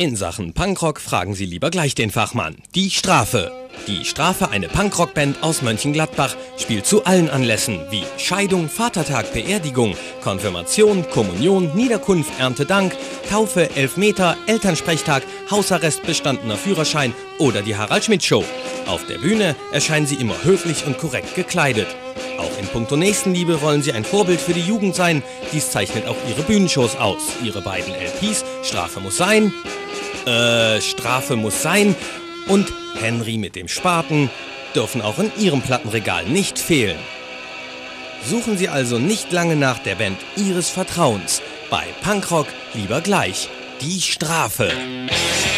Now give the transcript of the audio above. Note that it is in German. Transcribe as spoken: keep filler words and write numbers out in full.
In Sachen Punkrock fragen Sie lieber gleich den Fachmann. Die Strafe. Die Strafe, eine Punkrock-Band aus Mönchengladbach, spielt zu allen Anlässen wie Scheidung, Vatertag, Beerdigung, Konfirmation, Kommunion, Niederkunft, Erntedank, Taufe, Elfmeter, Elternsprechtag, Hausarrest, bestandener Führerschein oder die Harald-Schmidt-Show. Auf der Bühne erscheinen sie immer höflich und korrekt gekleidet. Auch in puncto Nächstenliebe wollen sie ein Vorbild für die Jugend sein. Dies zeichnet auch ihre Bühnenshows aus. Ihre beiden L Ps Strafe muss sein, äh, Strafe muss sein und Henry mit dem Spaten dürfen auch in Ihrem Plattenregal nicht fehlen. Suchen Sie also nicht lange nach der Band Ihres Vertrauens. Bei Punkrock lieber gleich die Strafe.